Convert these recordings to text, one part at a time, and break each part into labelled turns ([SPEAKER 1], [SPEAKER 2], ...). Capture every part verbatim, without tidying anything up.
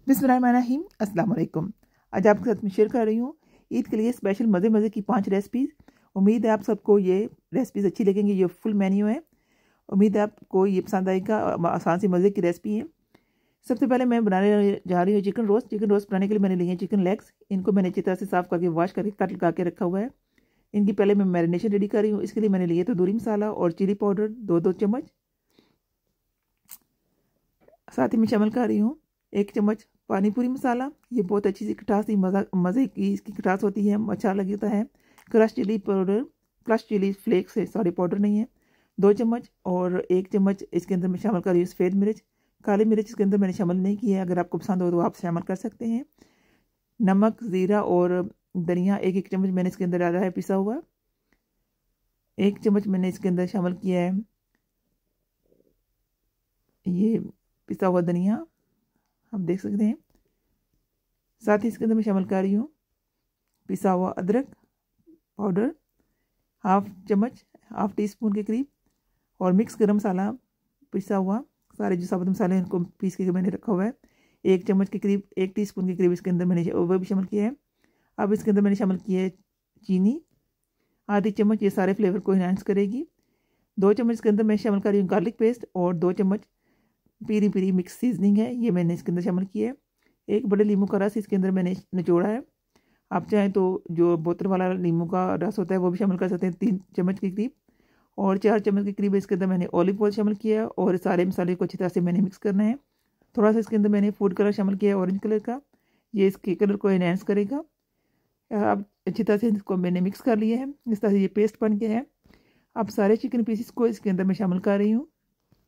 [SPEAKER 1] बिस्मिल्लाहिर्रहमानिर्रहीम, अस्सलाम वालेकुम। आज आपके साथ मैं शेयर कर रही हूँ ईद के लिए स्पेशल मज़े मज़े की पांच रेसिपीज़। उम्मीद है आप सबको ये रेसिपीज़ अच्छी लगेंगी। ये फुल मेन्यू है, उम्मीद है आपको ये पसंद आएगा। आसान सी मज़े की रेसिपी है। सबसे पहले मैं बनाने जा रही हूँ चिकन रोस्ट। चिकन रोस्ट बनाने के लिए मैंने लिए हैं चिकन लेग्स। इनको मैंने अच्छी तरह से साफ़ करके वॉश करके कट लगा के रखा हुआ है। इनकी पहले मैं मैरिनेशन रेडी कर रही हूँ। इसके लिए मैंने लिए तंदूरी मसाला और चिली पाउडर दो दो चम्मच। साथ ही मैं शामिल कर रही हूँ एक चम्मच पानी पूरी मसाला। ये बहुत अच्छी सी खटास सी मज़ा मज़े की इसकी खटास होती है, अच्छा लगता है। Crush chilli powder, crush chilli flakes है, सॉरी पाउडर नहीं है, दो चम्मच। और एक चम्मच इसके अंदर मैं शामिल कर रही हूँ सफ़ेद मिर्च। काली मिर्च इसके अंदर मैंने शामिल नहीं की है, अगर आपको पसंद हो तो आप शामिल कर सकते हैं। नमक, ज़ीरा और धनिया एक एक चम्मच मैंने इसके अंदर डाला है पिसा हुआ। एक चम्मच मैंने इसके अंदर शामिल किया है ये पिसा हुआ धनिया, आप देख सकते हैं। साथ ही इसके अंदर मैं शामिल कर रही हूँ पिसा हुआ अदरक पाउडर हाफ चम्मच, हाफ टी स्पून के करीब। और मिक्स गरम मसाला पिसा हुआ, सारे जो साबुत मसाले इनको पीस के मैंने रखा हुआ है, एक चम्मच के करीब, एक टीस्पून के करीब इसके अंदर मैंने वो भी शामिल किया है। अब इसके अंदर मैंने शामिल किया है चीनी, आधी चम्मच, ये सारे फ्लेवर को इन्हांस करेगी। दो चम्मच इसके अंदर मैं शामिल कर रही हूँ गार्लिक पेस्ट और दो चम्मच पीरी पीरी मिक्स सीजनिंग है, ये मैंने इसके अंदर शामिल किया है। एक बड़े नींबू का रस इसके अंदर मैंने निचोड़ा है। आप चाहें तो जो बोतल वाला नींबू का रस होता है वो भी शामिल कर सकते हैं, तीन चम्मच के करीब। और चार चम्मच के करीब इसके अंदर मैंने ऑलिव ऑयल शामिल किया है। और सारे मसाले को अच्छी तरह से मैंने मिक्स करना है। थोड़ा सा इसके अंदर मैंने फूड कलर शामिल किया है, ऑरेंज कलर का, ये इसके कलर को एनहेंस करेगा। अब अच्छी तरह से इसको मैंने मिक्स कर लिया है, इस तरह से ये पेस्ट बन गया है। अब सारे चिकन पीसेस को इसके अंदर मैं शामिल कर रही हूँ।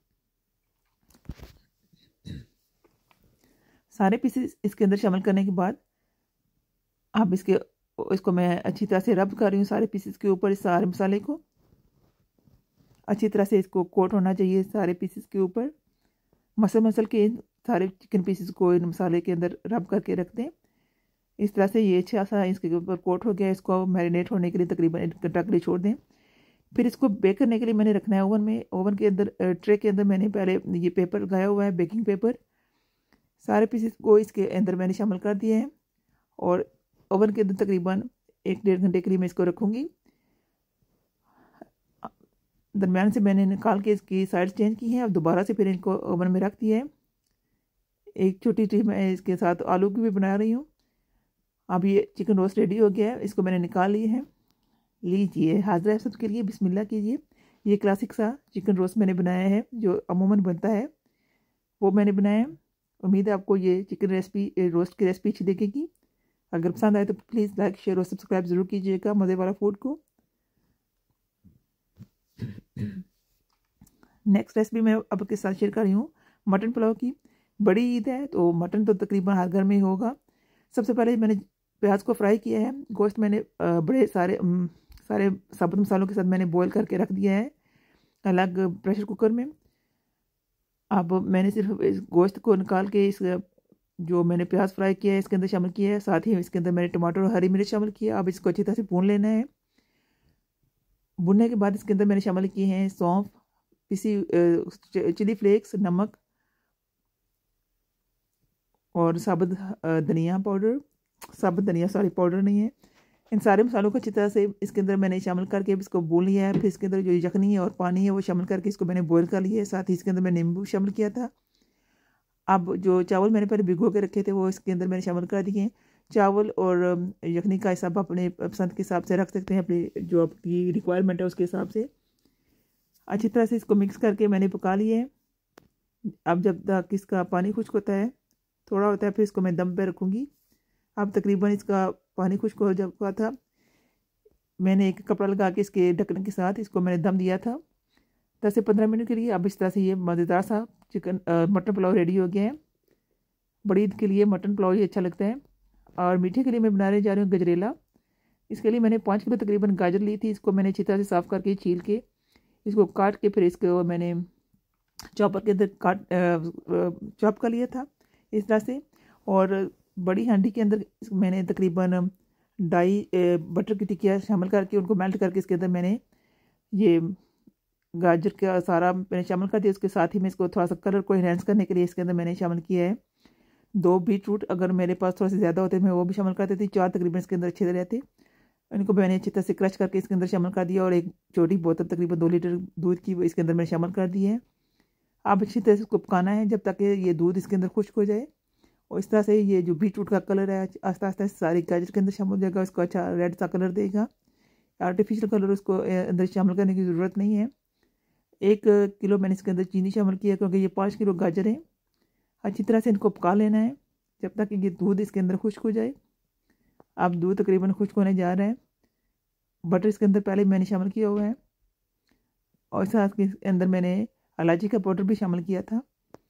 [SPEAKER 1] सारे पीसेस इसके अंदर शामिल करने के बाद अब इसके इसको मैं अच्छी तरह से रब कर रही हूँ सारे पीसेस के ऊपर। इस सारे मसाले को अच्छी तरह से इसको कोट होना चाहिए सारे पीसेस के ऊपर। मसल मसल के सारे चिकन पीसेस को इन मसाले के अंदर रब करके रख दें। इस तरह से ये अच्छा सा इसके ऊपर कोट हो गया। इसको मैरिनेट होने के लिए तकरीबन एक घंटा के लिए छोड़ दें। फिर इसको बेक करने के लिए मैंने रखना है ओवन में। ओवन के अंदर ट्रे के अंदर मैंने पहले ये पेपर लगाया हुआ है, बेकिंग पेपर। सारे पीसेस को इसके अंदर मैंने शामिल कर दिए हैं और ओवन के अंदर तकरीबन एक डेढ़ घंटे के लिए मैं इसको रखूँगी। दरम्यान से मैंने निकाल के इसकी साइड चेंज की है। अब दोबारा से फिर इनको ओवन में रख दिया है। एक छोटी सी मैं इसके साथ आलू की भी बना रही हूँ। अब ये चिकन रोस्ट रेडी हो गया है, इसको मैंने निकाल ली है। लीजिए हाजिर है सबके लिए, बिस्मिल्लाह कीजिए। ये क्लासिक सा चिकन रोस्ट मैंने बनाया है, जो अमूमन बनता है वो मैंने बनाया है। उम्मीद है आपको ये चिकन रेसिपी रोस्ट की रेसिपी अच्छी लगेगी। अगर पसंद आए तो प्लीज़ लाइक शेयर और सब्सक्राइब ज़रूर कीजिएगा मज़े वाला फूड को। नेक्स्ट रेसिपी मैं अब आपके साथ शेयर कर रही हूँ मटन पुलाव की। बड़ी ईद है तो मटन तो तकरीबन हर घर में ही होगा। सबसे पहले मैंने प्याज को फ्राई किया है। गोश्त मैंने बड़े सारे सारे साबुत मसालों के साथ मैंने बॉईल करके रख दिया है अलग प्रेशर कुकर में। अब मैंने सिर्फ इस गोश्त को निकाल के इस जो मैंने प्याज फ्राई किया है इसके अंदर शामिल किया है। साथ ही इसके अंदर मैंने टमाटर और हरी मिर्च शामिल किया। अब इसको अच्छी तरह से भून लेना है। भूनने के बाद इसके अंदर मैंने शामिल किए हैं सौंफ, पिसी चिली फ्लेक्स, नमक और साबुत धनिया पाउडर, साबुत धनिया सॉरी पाउडर नहीं है। इन सारे मसालों को अच्छी तरह से इसके अंदर मैंने शामिल करके इसको भून लिया है। फिर इसके अंदर जो यखनी है और पानी है वो शामिल करके इसको मैंने बॉईल कर लिया है। साथ ही इसके अंदर मैंने नींबू शामिल किया था। अब जो चावल मैंने पहले भिगो के रखे थे वो इसके अंदर मैंने शामिल कर दिए हैं। चावल और यखनी का हिसाब अपने पसंद के हिसाब से रख सकते हैं, अपनी जो आपकी रिक्वायरमेंट है उसके हिसाब से। अच्छी तरह से इसको मिक्स करके मैंने पका लिया है। अब जब तक इसका पानी खुश्क होता है, थोड़ा होता है, फिर इसको मैं दम पे रखूँगी। अब तकरीबन इसका पानी खुश्क हो जब हुआ था, मैंने एक कपड़ा लगा के इसके ढक्कन के साथ इसको मैंने दम दिया था दस से पंद्रह मिनट के लिए। अब इस तरह से ये मज़ेदार सा चिकन मटन पुलाव रेडी हो गया है। बड़ी ईद के लिए मटन पुलाव ही अच्छा लगता है। और मीठे के लिए मैं बनाने जा रही हूँ गजरेला। इसके लिए मैंने पाँच किलो तकरीबन गाजर ली थी। इसको मैंने अच्छी तरह से साफ़ करके छील के इसको काट के फिर इसको मैंने चॉपर के अंदर काट चॉप कर लिया था इस तरह से। और बड़ी हांडी के अंदर मैंने तकरीबन ढाई बटर की टिक्कियाँ शामिल करके उनको मेल्ट करके इसके अंदर मैंने ये गाजर का सारा मैंने शामिल कर दिया। उसके साथ ही मैं इसको थोड़ा सा कलर को इन्हेंस करने के लिए इसके अंदर मैंने शामिल किया है दो बीट रूट अगर मेरे पास थोड़ा सा ज़्यादा होते मैं वो भी शामिल कर देती। चार तकरीबन इसके अंदर अच्छे रहते। इनको मैंने अच्छी तरह से क्रश करके इसके अंदर शामिल कर दिया और एक छोटी बोतल तकरीबन दो लीटर दूध की वो इसके अंदर मैंने शामिल कर दी है। अब अच्छी तरह से इसको पकाना है जब तक कि ये दूध इसके अंदर खुश्क हो जाए। और इस तरह से ये जो बीट रूट का कलर है आस्ता आस्ता सारी गाजर के अंदर शामिल हो जाएगा, इसको अच्छा रेड सा कलर देगा। आर्टिफिशियल कलर उसको अंदर शामिल करने की ज़रूरत नहीं है। एक किलो मैंने इसके अंदर चीनी शामिल किया क्योंकि ये पाँच किलो गाजर है। अच्छी तरह से इनको पका लेना है जब तक ये दूध इसके अंदर खुश्क हो जाए। अब दूध तकरीबन खुश्क होने जा रहा है। बटर इसके अंदर पहले मैंने शामिल किया हुआ है और साथ के अंदर मैंने इलायची का पाउडर भी शामिल किया था।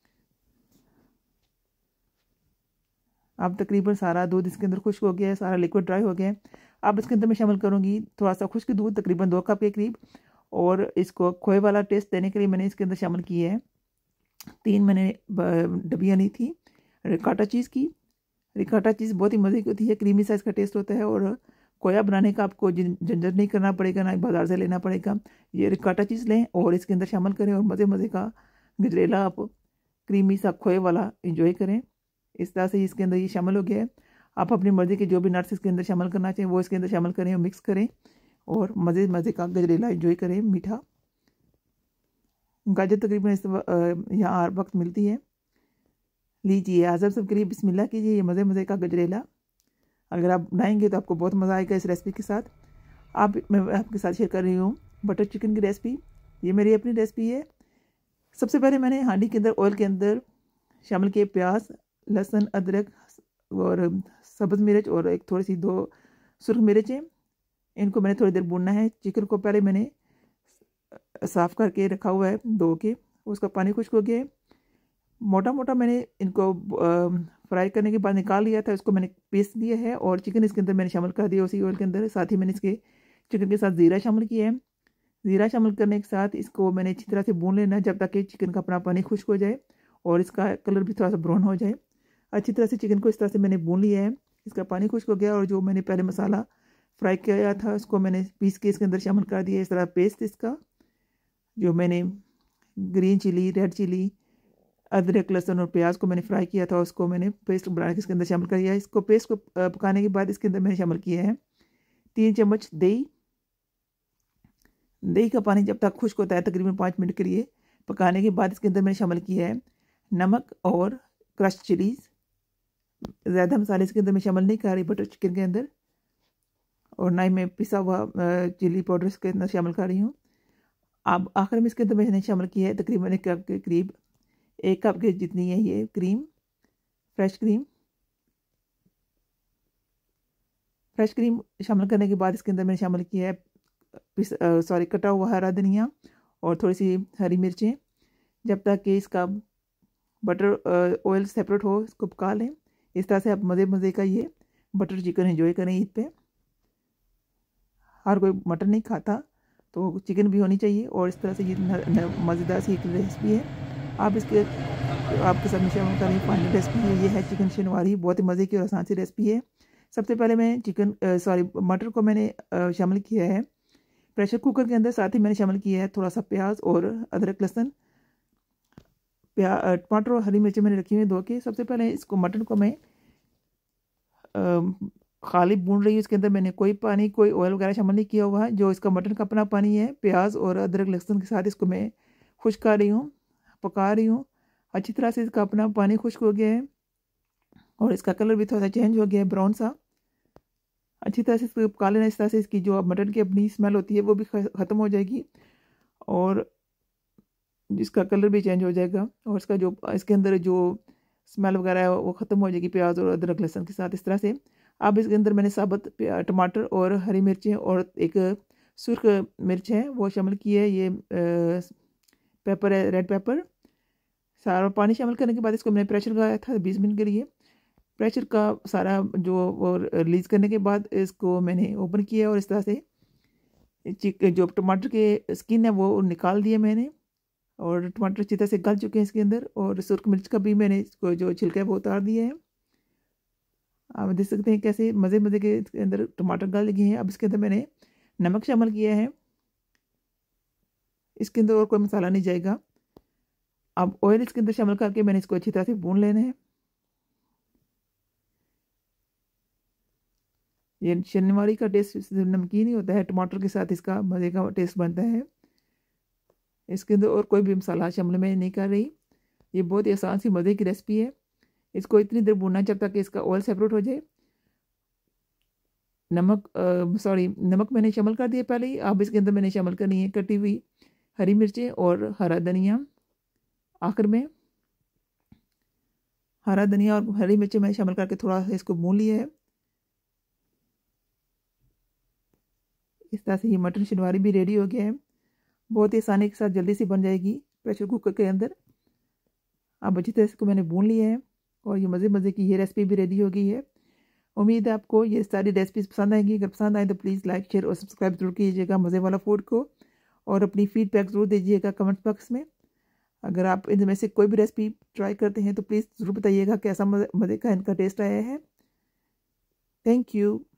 [SPEAKER 1] अब तकरीबन सारा दूध इसके अंदर खुश्क हो गया है, सारा लिक्विड ड्राई हो गया है। अब इसके अंदर मैं शामिल करूँगी थोड़ा सा खुश्क दूध तकरीबन दो कप के करीब। और इसको खोए वाला टेस्ट देने के लिए मैंने इसके अंदर शामिल किया है तीन मैंने डबियाँ ली थी रिकाटा चीज़ की। रिकाटा चीज़ बहुत ही मज़े की होती है, क्रीमी साइज़ का टेस्ट होता है और खोया बनाने का आपको झंझट नहीं करना पड़ेगा, ना बाज़ार से लेना पड़ेगा। ये रिकाटा चीज़ लें और इसके अंदर शामिल करें और मज़े मज़े का गजरेला आप क्रीमी सा खोए वाला इंजॉय करें। इस तरह से इसके अंदर ये शामिल हो गया है। आप अपनी मर्ज़ी के जो भी नट्स इसके अंदर शामिल करना चाहें वो इसके अंदर शामिल करें और मिक्स करें और मज़े मज़े का गजरेला इंजॉय करें मीठा। गाजर तकरीबन इस यहाँ हर वक्त मिलती है। लीजिए आज़म सब करिए, बिस्मिल्लाह कीजिए ये मज़े मज़े का गजरेला। अगर आप बनाएंगे तो आपको बहुत मज़ा आएगा इस रेसिपी के साथ। आप मैं आपके साथ शेयर कर रही हूँ बटर चिकन की रेसिपी। ये मेरी अपनी रेसिपी है। सबसे पहले मैंने हांडी के अंदर ऑयल के अंदर शामिल किए प्याज, लहसुन, अदरक और सब्ज़ मिर्च और एक थोड़ी सी दो सुर्ख मिर्चें। इनको मैंने थोड़ी देर भूनना है। चिकन को पहले मैंने साफ़ करके रखा हुआ है धो के, उसका पानी खुश्क हो गया है। मोटा मोटा मैंने इनको फ्राई करने के बाद निकाल लिया था, इसको मैंने पीस दिया है और चिकन इसके अंदर मैंने शामिल कर दिया उसी ऑयल के अंदर। साथ ही मैंने इसके चिकन के साथ ज़ीरा शामिल किया है। ज़ीरा शामिल करने के साथ इसको मैंने अच्छी तरह से भून लेना है जब तक कि चिकन का अपना पानी खुश्क हो जाए और इसका कलर भी थोड़ा सा ब्राउन हो जाए। अच्छी तरह से चिकन को इस तरह से मैंने भून लिया है, इसका पानी खुश्क हो गया और जो मैंने पहले मसाला फ्राई किया था उसको मैंने पीस के इसके अंदर शामिल कर दिया। इस तरह पेस्ट इसका जो मैंने ग्रीन चिली, रेड चिली, अदरक, लहसुन और प्याज को मैंने फ्राई किया था उसको मैंने पेस्ट बना के इसके अंदर शामिल कर दिया। इसको पेस्ट को पकाने के बाद इसके अंदर मैंने शामिल किया है तीन चम्मच दही। दही का पानी जब तक खुश्क होता है तकरीबन पाँच मिनट के लिए पकाने के बाद इसके अंदर मैंने शामिल किया है नमक और क्रश चिलीज़। ज़्यादा मसाले इसके अंदर मैं शामिल नहीं कर रही बटर चिकन के अंदर, और ना ही मैं पिसा हुआ चिली पाउडर इसके अंदर शामिल कर रही हूँ। अब आखिर में इसके अंदर मैंने शामिल किया है तकरीबन एक कप के करीब, एक कप के जितनी है ये cream, fresh cream. Fresh cream शामिल करने के बाद इसके अंदर मैंने शामिल किया है पिस सॉरी कटा हुआ हरा धनिया और थोड़ी सी हरी मिर्चें। जब तक कि इसका बटर ऑयल सेपरेट हो इसको पका लें। इस तरह से आप मज़े मज़े का ये बटर चिकन एंजॉय करें ईद पे। हर कोई मटन नहीं खाता तो चिकन भी होनी चाहिए और इस तरह से ये मज़ेदार सी एक रेसिपी है। आप इसके आपके साथ में शामिल करें फाइनल रेसिपी है ये है चिकन शिनवारी। बहुत ही मज़े की और आसान सी रेसिपी है। सबसे पहले मैं चिकन सॉरी मटर को मैंने शामिल किया है प्रेशर कुकर के अंदर। साथ ही मैंने शामिल किया है थोड़ा सा प्याज और अदरक, लहसुन, प्याज, टमाटर और हरी मिर्ची मैंने रखी हुई धो के। सबसे पहले इसको मटन को मैं खाली भून रही हूँ। इसके अंदर मैंने कोई पानी कोई ऑयल वगैरह शामिल नहीं किया हुआ है। जो इसका मटन का अपना पानी है प्याज और अदरक लहसुन के साथ इसको मैं खुश्क कर रही हूँ, पका रही हूँ। अच्छी तरह से इसका अपना पानी खुश्क हो गया है और इसका कलर भी थोड़ा सा चेंज हो गया है ब्राउन सा। अच्छी तरह से इसको पका लेना। इस तरह से इसकी जो मटन की अपनी स्मेल होती है वो भी ख़त्म हो जाएगी और इसका कलर भी चेंज हो जाएगा और इसका जो इसके अंदर जो स्मेल वगैरह है वो ख़त्म हो जाएगी प्याज और अदरक लहसुन के साथ। इस तरह से अब इसके अंदर मैंने साबुत टमाटर और हरी मिर्चें और एक सुर्ख मिर्च है वो शामिल की है। ये पेपर है, रेड पेपर। सारा पानी शामिल करने के बाद इसको मैंने प्रेशर लगाया था बीस मिनट के लिए। प्रेशर का सारा जो वो रिलीज़ करने के बाद इसको मैंने ओपन किया और इस तरह से चिक जो टमाटर के स्किन है वो निकाल दिए मैंने और टमाटर अच्छी तरह से गल चुके हैं इसके अंदर। और सुर्ख मिर्च का भी मैंने इसको जो छिलका है वो उतार दिया है। आप देख सकते हैं कैसे मज़े मज़े के इसके अंदर टमाटर गल गए हैं। अब इसके अंदर मैंने नमक शामिल किया है। इसके अंदर और कोई मसाला नहीं जाएगा। अब ऑयल इसके अंदर शामिल करके मैंने इसको अच्छी तरह से भून लेना है। ये शिनवारी का टेस्ट नमकीन ही होता है, टमाटर के साथ इसका मज़े का टेस्ट बनता है। इसके अंदर और कोई भी मसाला शामिल मैं नहीं कर रही। ये बहुत ही आसान सी मज़े की रेसिपी है। इसको इतनी देर भूनना जब तक कि इसका ऑयल सेपरेट हो जाए। नमक सॉरी नमक मैंने शामिल कर दिया पहले ही। अब इसके अंदर मैंने शामिल करनी है कटी हुई हरी मिर्चें और हरा धनिया। आखिर में हरा धनिया और हरी मिर्चें मैंने शामिल करके थोड़ा सा इसको भून लिया है। इस तरह से ये मटन शिनवारी भी रेडी हो गया है। बहुत ही आसानी के साथ जल्दी से बन जाएगी प्रेशर कुकर के अंदर। अब अच्छी तरह इसको मैंने भून लिया है और ये मज़े मज़े की ये रेसिपी भी रेडी हो गई है। उम्मीद है आपको ये सारी रेसिपीज़ पसंद आएंगी। अगर पसंद आए तो प्लीज़ लाइक शेयर और सब्सक्राइब जरूर कीजिएगा मज़े वाला फूड को, और अपनी फीडबैक ज़रूर दीजिएगा कमेंट बॉक्स में। अगर आप इनमें से कोई भी रेसिपी ट्राई करते हैं तो प्लीज़ ज़रूर बताइएगा कैसा मज़े का इनका टेस्ट आया है। Thank you.